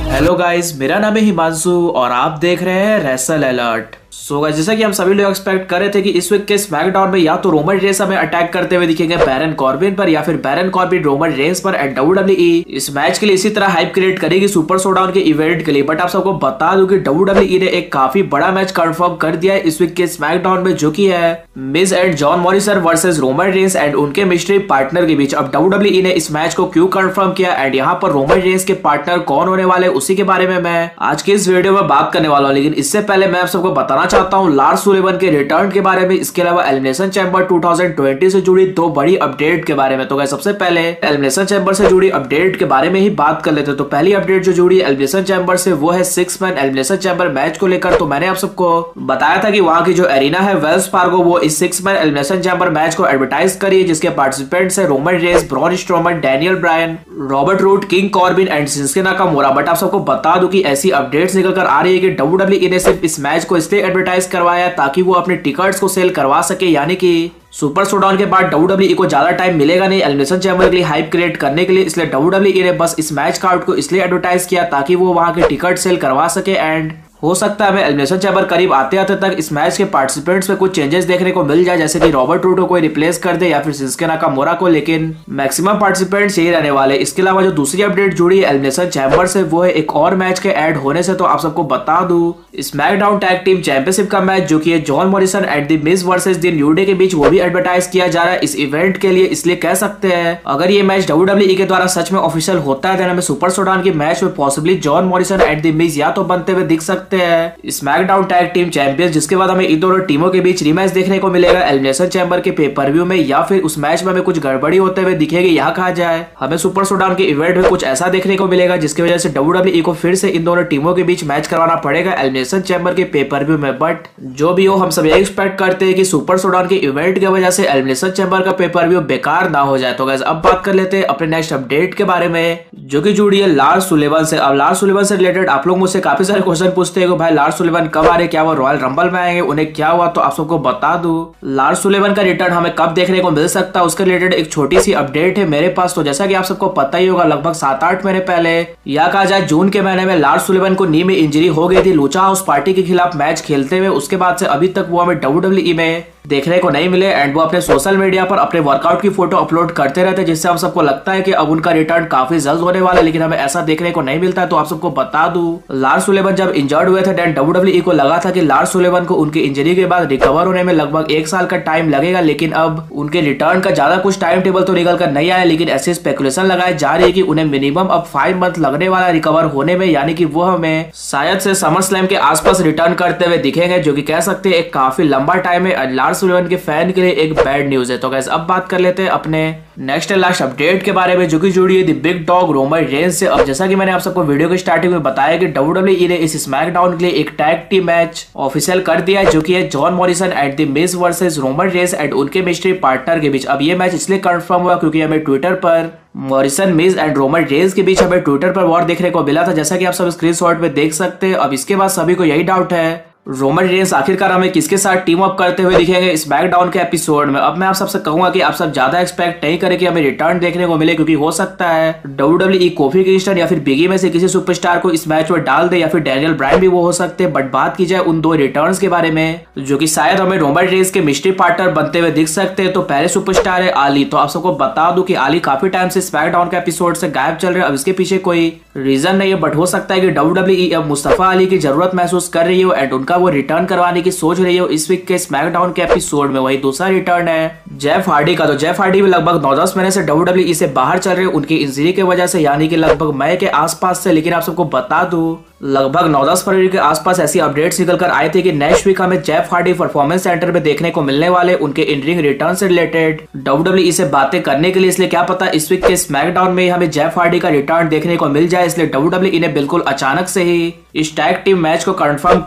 Hello guys, मेरा नाम है हिमांशु और आप देख रहे हैं रेसल अलर्ट। सो गाइस, जैसा कि हम सभी लोग एक्सपेक्ट कर रहे थे कि इस वीक के स्मैकडाउन में या तो रोमन रेंस हमें अटैक करते हुए दिखेंगे बैरन कॉर्बिन पर, या फिर बैरन कॉर्बिन रोमन रेंस पर एट डब्ल्यूडब्ल्यूई इस मैच के लिए इसी तरह हाइप क्रिएट करेगी सुपर शोडाउन के इवेंट के लिए। बट आप सबको बता दूं कि डब्ल्यूडब्ल्यूई ने एक काफी बड़ा मैच कंफर्म कर दिया है इस वीक के स्मैकडाउन में, जो कि है Miz and John Morrison versus Roman Reigns and उनके मिस्ट्री पार्टनर के बीच। अब डब्ल्यूडब्ल्यूई ने इस मैच को क्यों कंफर्म किया एंड यहाँ पर रोमन रेंस के पार्टनर कौन होने वाले, उसी के बारे में मैं आज के इस वीडियो में बात करने वाला हूँ। लेकिन इससे पहले मैं आप सबको बताना चाहता हूँ लार्स सुलिवन के रिटर्न के बारे में, इसके अलावा एलिमिनेशन चैम्बर 2020 से जुड़ी दो बड़ी अपडेट के बारे में। तो गाइस, सबसे पहले एलिमिनेशन चैम्बर से जुड़ी अपडेट के बारे में ही बात कर लेते हैं। तो पहली अपडेट जो जुड़ी एलिमिनेशन चैम्बर से वो है 6 मैन एलिमिनेशन चैम्बर मैच को लेकर। तो मैंने आप सबको बताया था कि वहां की जो एरिना है वेल्स फार्गो, वो इस 6 मैन एलिमिनेशन चैम्बर मैच को एडवर्टाइज करी है, जिसके पार्टिसिपेंट्स है Roman Reigns, Braun Strowman, Daniel Bryan, Robert Roode, King Corbin and Shinsuke Nakamura. But आप सबको बता दूं कि ऐसी अपडेट्स निकल कर आ रही है कि डब्ल्यूडब्ल्यूई ने सिर्फ इस मैच को इसलिए एडवर्टाइज करवाया ताकि वो अपने टिकट्स को सेल करवा सके, यानी कि सुपर शोडाउन के बाद डब्ल्यूडब्ल्यूई को ज्यादा टाइम मिलेगा नहीं एलिमिनेशन चैम्बर के लिए हाइप क्रिएट करने के लिए। इसलिए डब्ल्यूडब्ल्यूई ने बस इस मैच कार्ड को इसलिए एडवर्टाइज किया ताकि वो वहां के टिकट सेल करवा सके। एंड हो सकता है हमें एलिमिनेशन चैम्बर करीब आते आते तक इस मैच के पार्टिसिपेंट्स में कुछ चेंजेस देखने को मिल जाए, जैसे कि रॉबर्ट रूट को कोई रिप्लेस कर दे या फिर शिंसुके नाकामुरा को, लेकिन मैक्सिमम पार्टिसिपेंट्स यही रहने वाले। इसके अलावा जो दूसरी अपडेट जुड़ी है एलिमिनेशन चैम्बर से वो है एक और मैच के ऐड होने से। तो आप सबको बता दूं स्मैकडाउन टैग टीम चैंपियनशिप का मैच जो कि है John Morrison and the Miz versus the New Day के बीच, वो भी एडवर्टाइज किया जा रहा है इस इवेंट के लिए। इसलिए कह सकते हैं अगर ये मैच डब्ल्यूडब्ल्यूई के द्वारा सच में ऑफिशियल होता है, हमें सुपर शोडाउन के मैच में possibly John Morrison and the Miz या तो बनते हुए दिख सकते हैं स्मैकडाउन टैग टीम चैंपियंस, जिसके बाद हमें इन दोनों टीमों के बीच रीमैच देखने को मिलेगा एलिमिनेशन चैम्बर के पेपर व्यू में, या फिर उस मैच में हमें कुछ गड़बड़ी होते हुए दिखेगी। यहाँ कहा जाए हमें सुपर शोडाउन के इवेंट में कुछ ऐसा देखने को मिलेगा जिसकी वजह से डब्ल्यूडब्ल्यूई को फिर से इन दोनों टीमों के बीच मैच करवाना पड़ेगा एलिमिनेशन चैम्बर के पेपर व्यू में। बट जो भी हो, हम सब यही एक्सपेक्ट करते हैं कि सुपर शोडाउन के इवेंट की वजह से एलिमिनेशन चैम्बर का पेपर व्यू बेकार ना हो जाए। तो गाइस, अब बात कर लेते हैं अपने नेक्स्ट अपडेट के बारे में, जो कि जुड़ी है लार्स सुलिवन से। अब लार्स सुलिवन से रिलेटेड आप लोग मुझसे काफी सारे क्वेश्चन पूछते हैं कि भाई लार्स सुलिवन कब आ रहे, क्या वो रॉयल रंबल में आएंगे, उन्हें क्या हुआ। तो आप सबको बता दूं लार्स सुलिवन का रिटर्न हमें कब देखने को मिल सकता है, उसके रिलेटेड एक छोटी सी अपडेट है मेरे पास। तो जैसा कि आप सबको पता ही होगा, लगभग 7-8 महीने पहले या कहा जाए जून के महीने में लार्स सुलिवन को नी में इंजरी हो गई थी लूचा हाउस पार्टी के खिलाफ मैच खेलते हुए। उसके बाद से अभी तक वो हमें डब्ल्यूडब्ल्यूई में देखने को नहीं मिले एंड वो अपने सोशल मीडिया पर अपने वर्कआउट की फोटो अपलोड करते रहते, जिससे हम सबको लगता है कि अब उनका रिटर्न काफी जल्द होने वाला है, लेकिन हमें ऐसा देखने को नहीं मिलता है। तो आप सबको बता दूं लार्स सुलिवन जब इंजर्ड हुए थे देन डब्ल्यूडब्ल्यूई को लगा था कि लार्स सुलिवन को उनकी इंजरी के बाद रिकवर होने में लगभग 1 साल का टाइम लगेगा, लेकिन अब उनके रिटर्न का ज्यादा कुछ टाइम टेबल तो निकल कर नहीं आया। लेकिन ऐसे स्पेकुलेशन लगाए जा रही है कि उन्हें मिनिमम अब 5 मंथ लगने वाला रिकवर होने में, यानी कि वो हमें शायद से समर स्लैम के आसपास रिटर्न करते हुए दिखेंगे, जो कि कह सकते हैं एक काफी लंबा टाइम है लार्स सुलिवन के फैन के लिए एक बैड न्यूज है। तो गाइस, अब बात कर लेते हैं अपने नेक्स्ट एंड लास्ट अपडेट के बारे में, जो कि जुड़ी है the big dog Roman Reigns से। अब जैसा कि मैंने आप सबको वीडियो के स्टार्टिंग में बताया कि डब्ल्यूडब्ल्यूई ने इस स्मैकडाउन के लिए एक टैग टीम मैच ऑफिशियल कर दिया है, जो कि है John Morrison and the Miz versus Roman Reigns and उनके मिस्ट्री पार्टनर के बीच। अब ये मैच इसलिए कंफर्म हुआ क्योंकि हमें ट्विटर पर Morrison, Miz and Roman Reigns के बीच हमें ट्विटर पर वॉर देखने को मिला था, जैसा कि आप सब स्क्रीनशॉट में देख सकते हैं। अब इसके बाद सभी को यही डाउट है रोमन रेंस आखिरकार हमें किसके साथ टीम अप करते हुए दिखेंगे स्मैकडाउन के एपिसोड में। अब मैं आप सबसे कहूंगा कि आप सब ज्यादा एक्सपेक्ट नहीं करें कि हमें रिटर्न देखने को मिले, क्योंकि हो सकता है डब्ल्यूडब्ल्यूई कोफी किंगस्टन या फिर बिगी में से किसी सुपरस्टार को इस मैच में डाल दे, या फिर डैनियल ब्रायन भी वो हो सकते हैं। बट बात की जाए उन दो रिटर्न्स के बारे में, जो कि शायद हमें रोमन रेंस के मिस्ट्री पार्टनर बनते हुए दिख सकते हैं। तो पहले सुपरस्टार है आली। तो आप सबको बता दूं कि आली काफी टाइम से स्मैकडाउन के एपिसोड से गायब चल रहे हैं। अब इसके पीछे कोई रीजन नहीं है, बट हो सकता है कि डब्ल्यूडब्ल्यूई अब मुस्तफा अली की जरूरत महसूस कर रही हो एंड उनका वो रिटर्न करवाने की सोच रही हो इस वीक के स्मैकडाउन के एपिसोड में। वही दूसरा रिटर्न है जेफ हार्डी का। तो जेफ हार्डी भी लगभग 9-10 महीने से डब्ल्यूडब्ल्यूई से बाहर चल रहे हैं उनकी इंजरी की वजह से, यानी कि लगभग मई के आसपास से। लेकिन आप सबको बता दूं लगभग 9-10 फरवरी के आसपास ऐसी अपडेट्स निकल कर आए थे कि नेक्स्ट वीक हमें जेफ हार्डी परफॉर्मेंस सेंटर में देखने को मिलने वाले उनके इन रिंग रिटर्न से रिलेटेड डब्ल्यूडब्ल्यूई से बातें करने के लिए। इसलिए क्या पता इस वीक के स्मैकडाउन में हमें जेफ हार्डी का रिटर्न देखने को मिल जाए। इसलिए डब्ल्यूडब्ल्यूई ने बिल्कुल अचानक से ही इस टैग टीम मैच को कंफर्म कर दिया।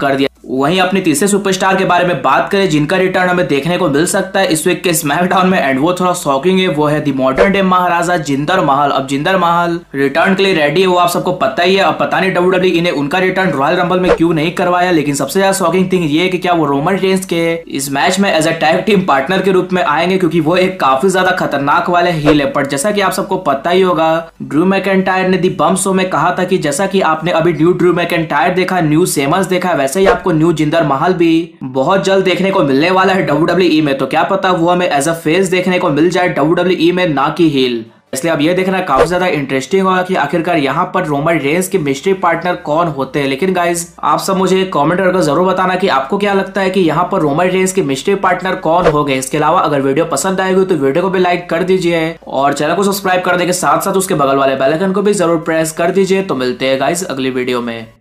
वहीं अपनी तीसरे सुपरस्टार के बारे में बात करें जिनका रिटर्न हमें देखने को मिल सकता है इस वीक के स्मैकडाउन में, एंड वो थोड़ा शॉकिंग है, वो है the modern day Maharaja Jinder Mahal. अब जिंदर महल रिटर्न के लिए रेडी है, वो आप सबको पता ही है। अब पता नहीं WWE ने उनका रिटर्न रॉयल रंबल में क्यों नहीं करवाया, लेकिन सबसे ज्यादा शॉकिंग थिंग ये है कि क्या वो रोमन रेंस के इस मैच में as a tag team partner के रूप में आएंगे, क्योंकि वो एक काफी ज्यादा खतरनाक वाले हील है। बट जैसा कि आप सबको पता ही होगा, ड्रू मैकिंटायर ने दी बम शो में कहा था कि जैसा कि आपने अभी न्यू ड्रू मैकिंटायर देखा, न्यू सेमस देखा, वैसे ही आपको न्यू जिंदर महल भी बहुत जल्द देखने को मिलने वाला है WWE में। तो क्या पता वो हमें एज अ फेस देखने को मिल जाए WWE में, ना कि हील। इसलिए अब ये देखना काफी ज्यादा इंटरेस्टिंग होगा कि आखिरकार यहाँ पर रोमन रेंस के मिस्ट्री पार्टनर कौन होते हैं। लेकिन गाइज आप सब मुझे कमेंट करके जरूर बताना कि आपको क्या लगता है कि यहाँ पर रोमन रेंस के मिस्ट्री पार्टनर कौन हो गए। इसके अलावा अगर वीडियो पसंद आएगी तो वीडियो को भी लाइक कर दीजिए और चैनल को सब्सक्राइब करने के साथ साथ उसके बगल वाले बेल आइकन को भी जरूर प्रेस कर दीजिए। तो मिलते हैं गाइज अगली वीडियो में।